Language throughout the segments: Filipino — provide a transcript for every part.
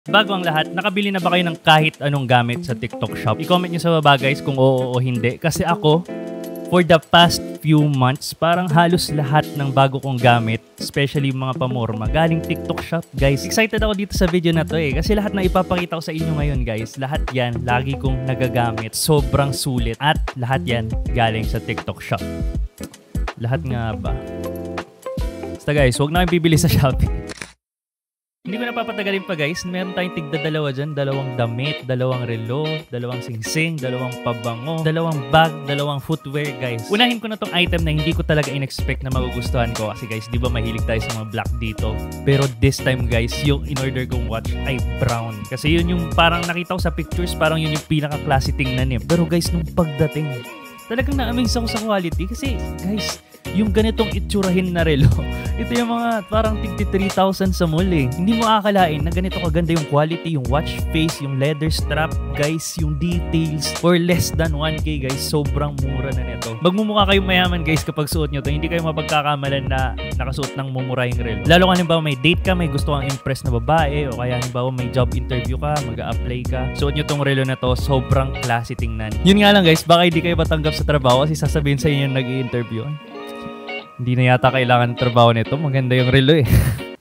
Bago ang lahat, nakabili na ba kayo ng kahit anong gamit sa TikTok Shop? I-comment nyo sa baba guys kung oo o hindi. Kasi ako, for the past few months, parang halos lahat ng bago kong gamit, especially mga pamorma, galing TikTok Shop guys. Excited ako dito sa video na to kasi lahat na ipapakita ko sa inyo ngayon guys, lahat yan lagi kong nagagamit. Sobrang sulit at lahat yan galing sa TikTok Shop. Lahat nga ba? Basta guys, huwag na kayong bibili sa Shopee. Hindi ko napapatagalin pa guys, meron tayong tigda-dalawa dyan, dalawang damit, dalawang relo, dalawang singsing, dalawang pabango, dalawang bag, dalawang footwear guys. Unahin ko na tong item na hindi ko talaga in-expect na magugustuhan ko kasi guys, di ba mahilig tayo sa mga black dito. Pero this time guys, yung in-order kong watch ay brown. Kasi yun yung parang nakita ko sa pictures, parang yun yung pinaka-classy tingnan eh. Pero guys, nung pagdating, talagang na-amaze ako sa quality kasi guys, yung ganitong itsurahin na relo, ito yung mga parang tigti 3,000 sa mall eh. Hindi mo akalain na ganito kaganda yung quality, yung watch face, yung leather strap, guys, yung details for less than 1K guys. Sobrang mura na nito. Magmumukha kayong mayaman guys kapag suot nyo to. Hindi kayo mapagkakamalan na nakasuot ng mumurahing relo. Lalo ka halimbawa may date ka, may gusto kang impress na babae, o kaya halimbawa may job interview ka, mag-a-apply ka. Suot nyo tong relo na to, sobrang classy tingnan. Yun nga lang guys, baka hindi kayo matanggap sa trabaho kasi sasabihin sa inyo yung nag-i-interview. Hindi na yata kailangan ng trabaho nito. Maganda yung relo eh.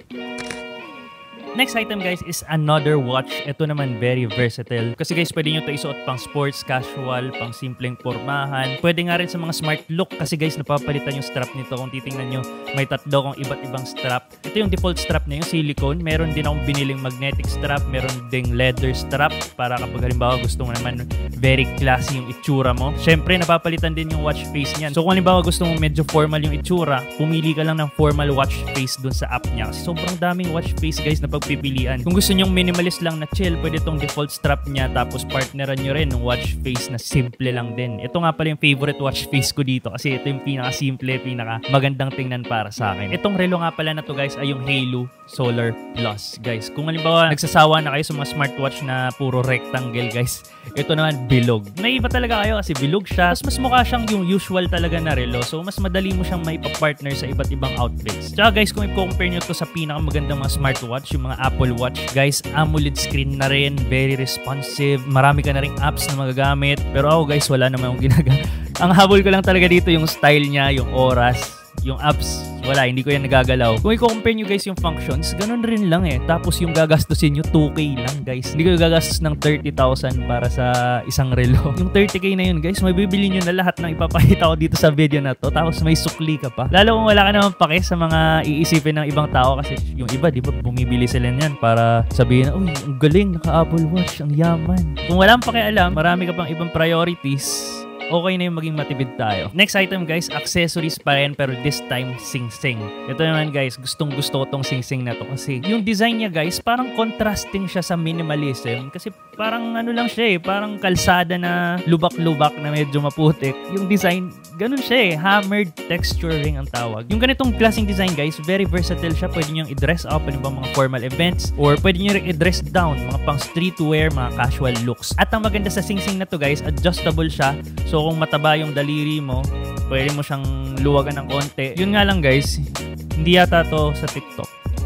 Next item guys is another watch. Ito naman very versatile. Kasi guys, pwede nyo ito isuot pang sports, casual, pang simpleng pormahan. Pwede nga rin sa mga smart look. Kasi guys, napapalitan yung strap nito. Kung titingnan nyo, may tatlo kong iba't ibang strap. Ito yung default strap na yung silicone. Meron din akong biniling magnetic strap. Meron ding leather strap. Para kapag halimbawa gusto mo naman very classy yung itsura mo. Syempre, napapalitan din yung watch face niyan. So kung halimbawa gusto mo medyo formal yung itsura, pumili ka lang ng formal watch face dun sa app niya. Kasi sobrang daming watch face guys na pagpipilian. Kung gusto nyong minimalist lang na chill, pwede itong default strap niya tapos partneran nyo rin ng watch face na simple lang din. Ito nga pala yung favorite watch face ko dito kasi ito yung pinaka-simple, pinaka-magandang tingnan para sa akin. Itong relo nga pala na to guys ay yung Halo Solar Plus guys. Kung halimbawa nagsasawa na kayo sa mga smartwatch na puro rectangle guys, ito naman bilog. Naiba talaga kayo kasi bilog siya. Mas mukha siyang yung usual talaga na relo. So mas madali mo siyang maipa-partner sa iba't ibang outfits. Tsaka guys, kung i-compare nyo to sa pinakamagandang mga smartwatch, yung mga Apple Watch, guys, AMOLED screen na rin, very responsive. Marami ka na ring apps na magagamit. Pero ako guys, wala naman akong ginagawa. Ang habol ko lang talaga dito yung style niya, yung oras, yung apps, wala, hindi ko yan nagagalaw. Kung i-compare nyo guys yung functions, ganun rin lang eh. Tapos yung gagastusin nyo, 2K lang guys. Hindi ko gagastos ng 30,000 para sa isang relo. Yung 30K na yun guys, may bibili nyo na lahat ng ipapakita ko dito sa video na to. Tapos may sukli ka pa. Lalo kung wala ka naman pake sa mga iisipin ng ibang tao. Kasi yung iba, di ba, bumibili sila niyan para sabihin na, uy, ang galing, naka-Apple Watch, ang yaman. Kung wala kang pakialam, marami ka pang ibang priorities, okay na yung maging matipid tayo. Next item guys, accessories pa rin pero this time singsing. Ito naman guys, gustong gusto ko tong singsing na to kasi yung design niya guys, parang contrasting siya sa minimalism kasi parang ano lang siya eh, parang kalsada na lubak-lubak na medyo maputik. Yung design, ganun siya eh, hammered texturing ang tawag. Yung ganitong klaseng design guys, very versatile siya. Pwede nyo i-dress up, ano ba mga formal events, or pwede nyo rin i-dress down, mga pang streetwear, mga casual looks. At ang maganda sa singsing na to guys, adjustable siya. So kung mataba yung daliri mo, pwede mo siyang luwagan ng konti. Yun nga lang guys, hindi yata to sa TikTok.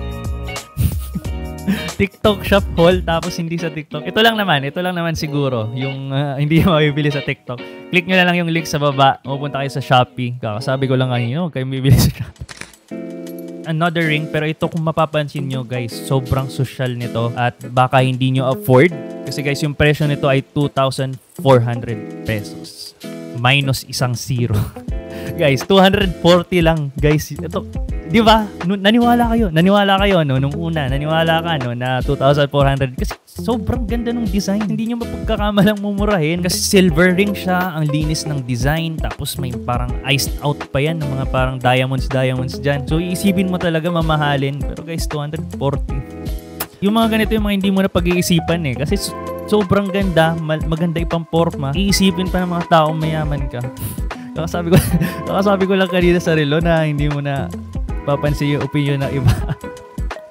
TikTok shop haul tapos hindi sa TikTok. Ito lang naman siguro yung hindi mo mabibili sa TikTok. Click nyo na lang yung link sa baba. Pupunta kayo sa Shopee. Kakasabi ko lang kanino, kayo bibili sa Shopee. Another ring, pero ito kung mapapansin nyo guys, sobrang social nito at baka hindi nyo afford. Kasi guys, yung presyo nito ay 2,400 pesos. Minus isang zero. Guys, 240 lang guys. Ito, di ba? Naniwala kayo no nung una, naniwala ka no na 2,400 kasi sobrang ganda ng design. Hindi nyo mapagkakamalang mumurahin kasi silver ring siya, ang linis ng design, tapos may parang iced out pa yan ng mga parang diamonds dyan. So iisipin mo talaga mamahalin, pero guys 240. Yung mga ganito yung mga hindi mo na pag-iisipan eh kasi sobrang ganda, maganda ipang forma. Iisipin pa ng mga taong mayaman ka. Kakasabi ko lang kanina sa relo na hindi mo na papansin yung opinion ng iba.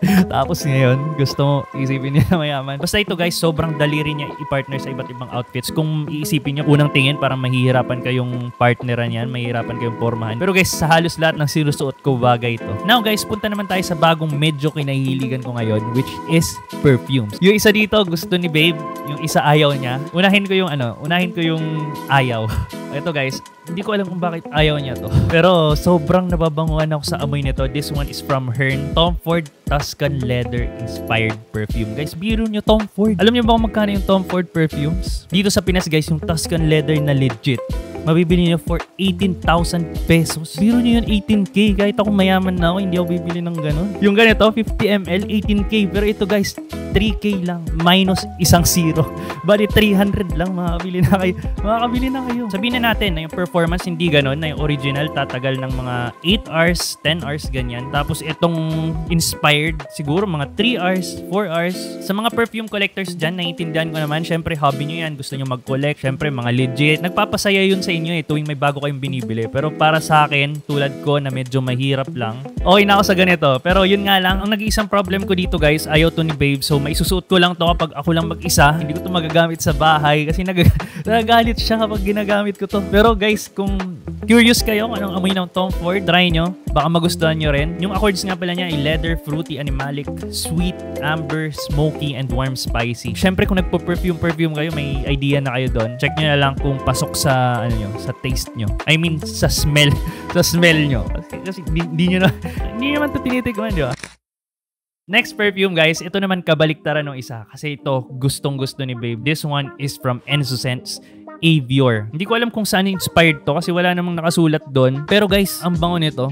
Tapos ngayon, gusto mo isipin niya na mayaman. Basta ito guys, sobrang dali rin niya i-partner sa iba't ibang outfits. Kung iisipin niyo, unang tingin, parang mahihirapan kayong partneran yan, mahihirapan kayong pormahan. Pero guys, sa halos lahat ng sinusuot ko, bagay ito. Now guys, punta naman tayo sa bagong medyo kinahihiligan ko ngayon, which is perfumes. Yung isa dito, gusto ni babe, yung isa ayaw niya. Unahin ko yung ayaw. Ito guys, hindi ko alam kung bakit ayaw niya to. Pero sobrang nababanguhan ako sa amoy nito. This one is from Hearn. Tom Ford Tuscan Leather Inspired Perfume. Guys, biro nyo Tom Ford. Alam niyo ba kung magkano yung Tom Ford perfumes? Dito sa Pinas guys, yung Tuscan Leather na legit, mabibili niyo for 18,000 pesos. Biro niyo yun, 18K. Kahit ako mayaman na ako, hindi ako bibili ng ganun. Yung ganito, 50 ml, 18K. Pero ito guys, 3K lang. Minus isang zero. Bali, 300 lang. Makakabili na kayo. Makakabili na kayo. Sabihin na natin na yung performance hindi ganun. Na yung original tatagal ng mga 8 hours, 10 hours, ganyan. Tapos itong inspired, siguro mga 3 hours, 4 hours. Sa mga perfume collectors dyan, naiintindihan ko naman. Syempre, hobby nyo yan. Gusto nyo mag-collect. Syempre, mga legit. Nagpapasaya yun sa inyo tuwing may bago kayong binibili. Pero para sa akin, tulad ko na medyo mahirap lang, okay na ako sa ganito. Pero yun nga lang, ang nag-iisang problem ko dito guys, ayaw to ni babe. So maisusuot ko lang to kapag ako lang mag-isa. Hindi ko to magagamit sa bahay kasi nagagalit siya kapag ginagamit ko to. Pero guys, kung curious kayo kung anong amoy ng Tom Ford, try nyo. Baka magustuhan nyo rin. Yung accords nga pala niya ay leather, fruity, animalic, sweet, amber, smoky, and warm spicy. Syempre kung nagpo-perfume kayo, may idea na kayo doon. Check nyo na lang kung pasok sa sa taste nyo. I mean, sa smell. Sa smell nyo. Kasi hindi naman ito tinitikman, di ba? Next perfume guys, ito naman kabaliktaran ng isa. Kasi ito, gustong-gusto ni babe. This one is from Enzo Scents Avior. Hindi ko alam kung saan inspired to kasi wala namang nakasulat doon. Pero guys, ang bango nito.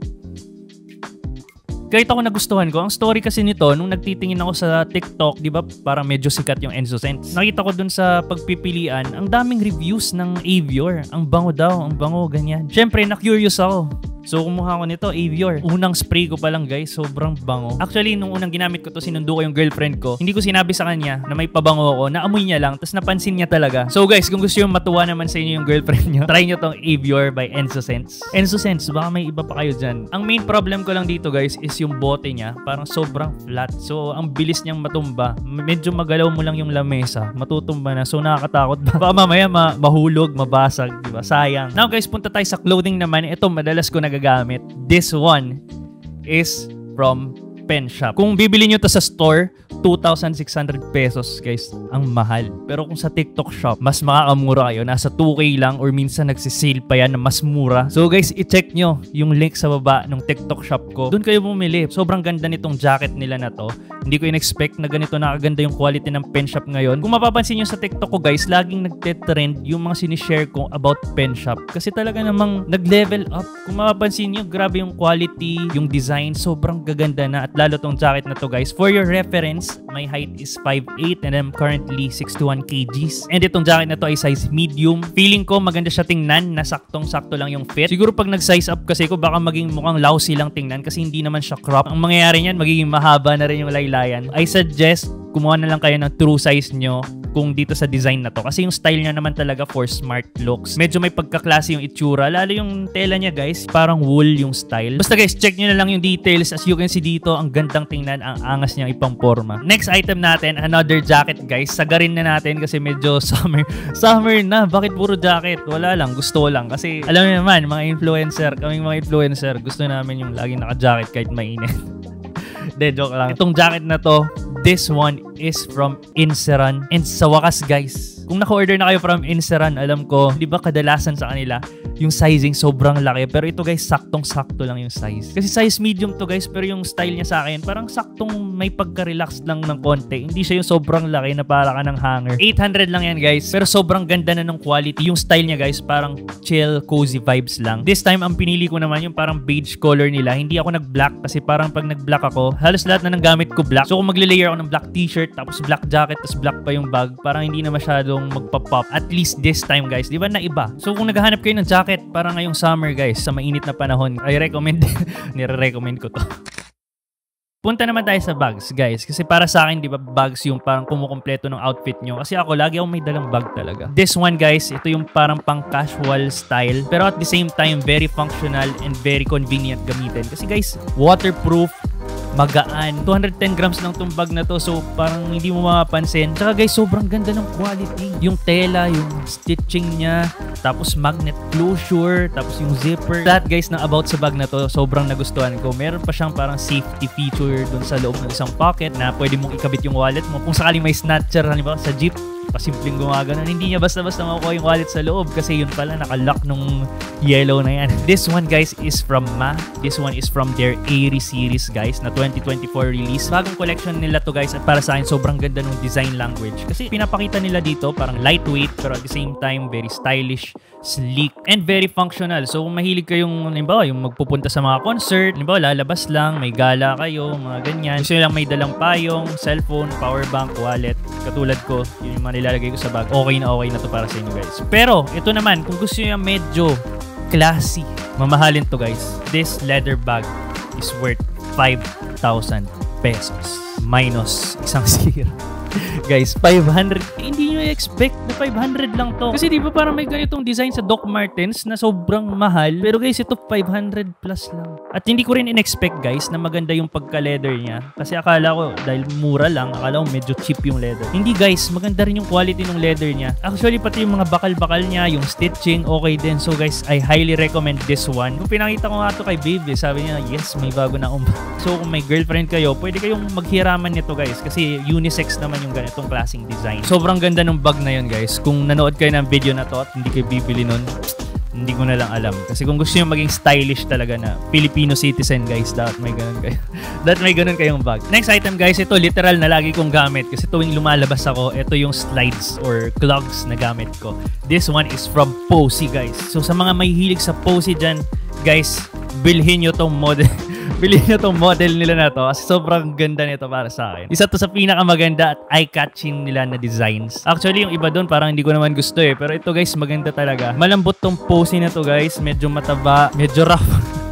Kahit ako nagustuhan ko, ang story kasi nito, nung nagtitingin ako sa TikTok, di ba, parang medyo sikat yung Enzo Scents. Nakita ko dun sa pagpipilian, ang daming reviews ng Avior. Ang bango daw, ang bango, ganyan. Syempre, na-curious ako. So, kumuha ko nito, Avior. Unang spray ko pa lang, guys. Sobrang bango. Actually, nung unang ginamit ko to, sinundo ko yung girlfriend ko. Hindi ko sinabi sa kanya na may pabango ako. Naamoy niya lang, tapos napansin niya talaga. So, guys, kung gusto yung matuwa naman sa inyo yung girlfriend nyo, try nyo tong Avior by Enzo Scents. Enzo Scents, baka may iba pa kayo dyan. Ang main problem ko lang dito, guys, is yung bote niya. Parang sobrang flat. So, ang bilis niyang matumba. Medyo magalaw mo lang yung lamesa. Matutumba na. So, nakakatakot ba? Baka mamaya mahulog, mabasag. Diba? Sayang. Now, guys, punta tayo sa clothing naman. Ito, madalas ko nagagamit. This one is from Pen Shop. Kung bibili nyo to sa store, 2,600 pesos guys, ang mahal. Pero kung sa TikTok shop, mas makakamura kayo. Nasa 2K lang or minsan nagsisale pa yan na mas mura. So guys, i-check nyo yung link sa baba ng TikTok shop ko. Doon kayo bumili. Sobrang ganda nitong jacket nila na to. Hindi ko in-expect na ganito nakaganda yung quality ng Pen Shop ngayon. Kung mapapansin nyo sa TikTok ko guys, laging nagte-trend yung mga sinishare ko about Pen Shop. Kasi talaga namang nag-level up. Kung mapapansin nyo, grabe yung quality, yung design, sobrang gaganda na. At lalo tong jacket na to guys. For your reference, my height is 5'8" and I'm currently 61 kgs. And itong jacket na to ay size medium. Feeling ko maganda siya tingnan, na saktong-sakto lang yung fit. Siguro pag nag-size up kasi ko, baka maging mukhang lousy lang tingnan kasi hindi naman siya crop. Ang mangyayari niyan, magiging mahaba na rin yung laylayan. I suggest kumuha na lang kayo ng true size nyo kung dito sa design na to. Kasi yung style niya naman talaga for smart looks. Medyo may pagkaklase yung itsura. Lalo yung tela niya guys, parang wool yung style. Basta guys, check nyo na lang yung details. As you can see dito, ang gandang tingnan, ang angas niyang ipang forma. Next item natin, another jacket guys. Sagarin na natin kasi medyo summer na. Bakit puro jacket? Wala lang, gusto lang. Kasi alam niyo naman, kaming mga influencer, gusto namin yung laging naka-jacket kahit mainit. De, joke lang. Itong jacket na to, this one is from Inseran. And sa wakas guys, kung naka-order na kayo from Inseran, alam ko, di ba kadalasan sa kanila, yung sizing sobrang laki. Pero ito guys, saktong-sakto lang yung size. Kasi size medium to guys, pero yung style niya sa akin, parang saktong may pagka-relax lang ng konti. Hindi siya yung sobrang laki na para ka ng hanger. 800 lang yan guys, pero sobrang ganda na ng quality. Yung style niya guys, parang chill, cozy vibes lang. This time, ang pinili ko naman yung parang beige color nila. Hindi ako nag-black kasi parang pag nag-black ako, halos lahat na ng gamit ko black. So kung magle-layer ako ng black t-shirt, tapos black jacket, tapos black pa yung bag, parang hindi na masyadong magpa-pop. At least this time guys, di ba na iba? So kung naghahanap kayo ng jacket, para ngayong summer guys, sa mainit na panahon, I recommend, nire-recommend ko to. Punta naman tayo sa bags, guys. Kasi para sa akin, di ba, bags yung parang kumukumpleto ng outfit nyo. Kasi ako, lagi akong may dalang bag talaga. This one, guys, ito yung parang pang-casual style. Pero at the same time, very functional and very convenient gamitin. Kasi guys, waterproof, magaan. 210 grams lang tong bag na to, so parang hindi mo mapapansin. Tsaka guys, sobrang ganda ng quality. Yung tela, yung stitching niya, tapos magnet closure, tapos yung zipper. Lahat guys na about sa bag na to, sobrang nagustuhan ko. Meron pa siyang parang safety feature dun sa loob ng isang pocket na pwede mong ikabit yung wallet mo. Kung sakaling may snatcher, halimbawa sa jeep, pasimpleng gumagano, hindi niya basta-basta makukuha yung wallet sa loob kasi yun pala nakalock nung yellow na yan. This one guys is from Ma. This one is from their Airy series guys na 2024 release. Bagong collection nila to guys at para sa akin sobrang ganda ng design language kasi pinapakita nila dito parang lightweight pero at the same time very stylish, sleek, and very functional. So kung mahilig kayong halimbawa yung magpupunta sa mga concert, halimbawa lalabas lang, may gala kayo, mga ganyan. Gusto nyo lang may dalang payong, cellphone, power bank, wallet, katulad ko, yun yung mga nilalagay ko sa bag. Okay na to para sa inyo guys. Pero ito naman, kung gusto nyo medyo classy, mamahalin to guys. This leather bag is worth 5,000 pesos minus isang sira. Guys, 500. Hindi nyo expect na 500 lang to. Kasi di ba parang may ganitong design sa Doc Martens na sobrang mahal. Pero guys, ito 500 plus lang. At hindi ko rin in-expect guys na maganda yung pagka-leather niya. Kasi akala ko, dahil mura lang, akala ko medyo cheap yung leather. Hindi guys, maganda rin yung quality ng leather niya. Actually, pati yung mga bakal-bakal niya, yung stitching, okay din. So guys, I highly recommend this one. Kung pinakita ko nga to kay babe, sabi niya, yes, may bago na akong bag. So kung may girlfriend kayo, pwede kayong maghiraman nito guys. Kasi unisex naman yung ganitong klaseng design. Sobrang ganda ng bag na yun guys. Kung nanood kayo ng video na to at hindi kayo bibili nun, hindi ko na lang alam. Kasi kung gusto nyo maging stylish talaga na Filipino citizen guys, dapat may ganun kayo. Dapat may ganun kayong bag. Next item guys, ito literal na lagi kong gamit. Kasi tuwing lumalabas ako, ito yung slides or clogs na gamit ko. This one is from Posey guys. So sa mga may hilig sa Posey dyan, guys, bilhin nyo tong model. Bilhin nyo tong model nila na to kasi sobrang ganda nito para sa akin. Isa to sa pinakamaganda at eye-catching nila na designs. Actually, yung iba doon parang hindi ko naman gusto eh. Pero ito guys, maganda talaga. Malambot tong Posey na to guys. Medyo mataba, medyo rough.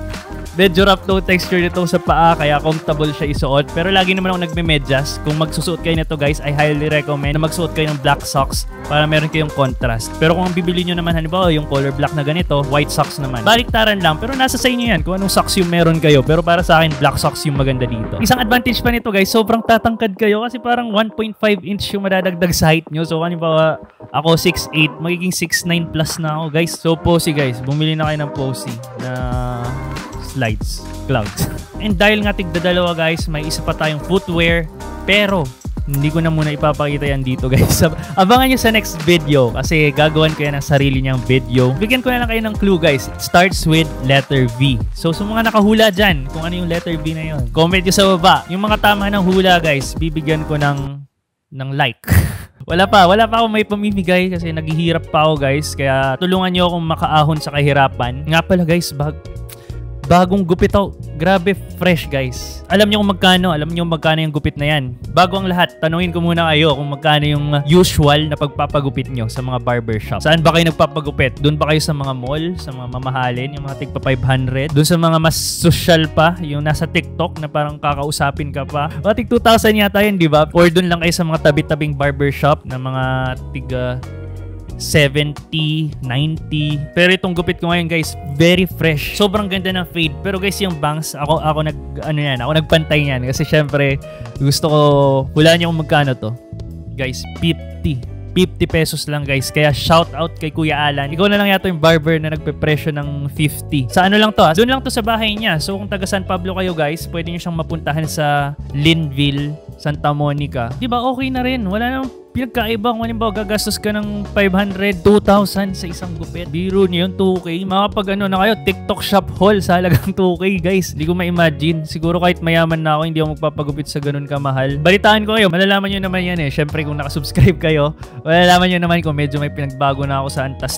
Medyo rough to texture nito sa paa kaya comfortable siya isuot. Pero lagi naman ako nagme-medyas. Kung magsusuot kayo nito guys, I highly recommend na magsuot kayo ng black socks para meron kayong contrast. Pero kung ang bibili nyo naman halimbawa yung color black na ganito, white socks naman. Baliktaran lang pero nasa sa inyo yan kung anong socks yung meron kayo. Pero para sa akin, black socks yung maganda dito. Isang advantage pa nito guys, sobrang tatangkad kayo kasi parang 1.5 inch yung madadagdag sa height nyo. So halimbawa ako 6'8", magiging 6'9 plus na ako guys. So Posey guys, bumili na kayo ng Posey na slides, clouds. And dahil nga tigdadalawa guys, may isa pa tayong footwear. Pero hindi ko na muna ipapakita yan dito guys. Abangan nyo sa next video kasi gagawan ko yan ng sarili niyang video. Bigyan ko na lang kayo ng clue guys. It starts with letter V. So sa mga nakahula dyan, kung ano yung letter V na yun, comment nyo sa baba. Yung mga tama ng hula guys, bibigyan ko ng like. Wala pa ako may pamimigay kasi naghihirap pa ako guys. Kaya tulungan nyo akong makaahon sa kahirapan. Nga pala guys, bagong gupit ako. Grabe, fresh guys. Alam niyo kung magkano yung gupit na yan. Bago ang lahat, tanungin ko muna kayo kung magkano yung usual na pagpapagupit nyo sa mga barbershop. Saan ba kayo nagpapagupit? Doon ba kayo sa mga mall, sa mga mamahalin, yung mga tigpa 500? Doon sa mga mas social pa, yung nasa TikTok na parang kakausapin ka pa. O tig 2,000 yata yun, di ba? Or doon lang kayo sa mga tabi-tabing barbershop na mga tiga 70, 90. Pero itong gupit ko ngayon guys, very fresh. Sobrang ganda ng fade. Pero guys, yung bangs, ako nagpantay niyan kasi syempre gusto ko, hulaan niyo kung magkano to. Guys, 50 pesos lang guys. Kaya shout out kay Kuya Alan. Ikaw na lang yata yung barber na nagpe-presyo ng 50. Sa ano lang to? Doon lang to sa bahay niya. So kung taga San Pablo kayo guys, pwede niyo siyang mapuntahan sa Linville, Santa Monica. Diba okay na rin? Wala namang pinagkaiba kung halimbawa gagastos ka ng 500, 2,000 sa isang gupit. Biro niyo yun, 2K. Makapag na kayo, TikTok shop haul sa halagang 2K guys. Hindi ko ma-imagine. Siguro kahit mayaman na ako, hindi ako magpapagupit sa ganun kamahal. Balitaan ko kayo, malalaman nyo naman yan eh. Syempre kung nakasubscribe kayo, malalaman nyo naman kung medyo may pinagbago na ako sa antas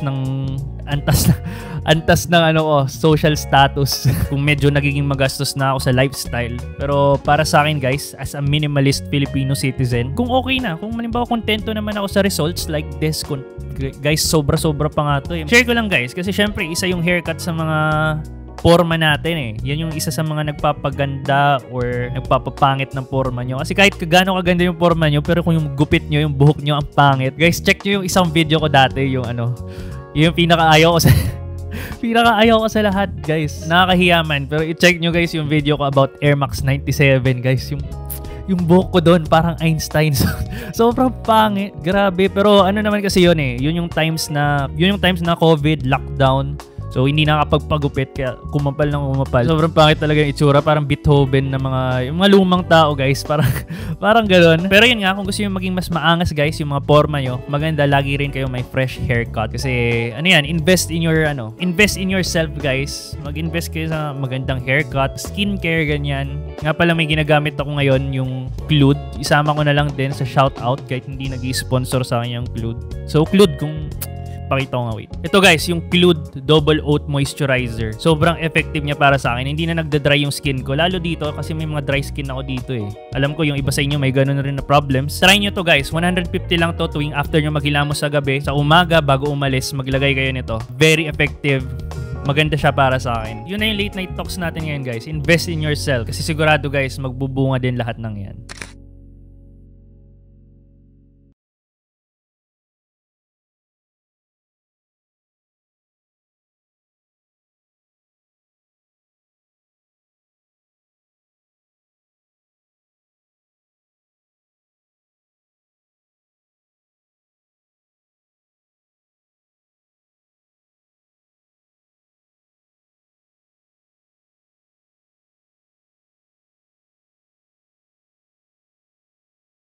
ng social status. Kung medyo nagiging magastos na ako sa lifestyle. Pero para sa akin guys, as a minimalist Filipino citizen, kung okay na, kung halimbawa kontento naman ako sa results like this, guys, sobra-sobra pa nga to eh. Share ko lang guys, kasi syempre isa yung haircut sa mga forma natin eh. Yan yung isa sa mga nagpapaganda or nagpapapangit ng forma nyo. Kasi kahit kagano kaganda yung forma nyo, pero kung yung gupit nyo, yung buhok nyo ang pangit. Guys, check nyo yung isang video ko dati, yung pinaka-ayaw ko sa Pinaka-ayaw ko sa lahat, guys. Nakakahiya man. Pero i-check nyo guys yung video ko about Air Max 97, guys. Yung buhok ko doon, parang Einstein. Sobrang pangit. Grabe. Pero ano naman kasi yun eh. Yun yung times na COVID, lockdown. So, hindi nakapagpagupit, kaya kumapal ng umapal. Sobrang pangit talaga yung itsura. Parang Beethoven na yung mga lumang tao, guys. Parang gano'n. Pero yun nga, kung gusto nyo maging mas maangas, guys, yung mga forma nyo, maganda lagi rin kayo may fresh haircut. Kasi, invest in yourself, guys. Mag-invest kayo sa magandang haircut, skincare, ganyan. Nga pala, may ginagamit ako ngayon, yung Clued. Isama ko na lang din sa shoutout, kahit hindi nag-sponsor sa akin yung Clued. So, Clued, kung pakita ko nga, wait. Ito guys, yung Clued Double Oat Moisturizer. Sobrang effective niya para sa akin. Hindi na nagda-dry yung skin ko. Lalo dito kasi may mga dry skin ako dito eh. Alam ko yung iba sa inyo may ganun rin na problems. Try nyo to guys. 150 lang to tuwing after nyo maghilamos sa gabi. Sa umaga, bago umalis, maglagay kayo nito. Very effective. Maganda siya para sa akin. Yun na yung late night talks natin ngayon guys. Invest in yourself. Kasi sigurado guys, magbubunga din lahat ng yan.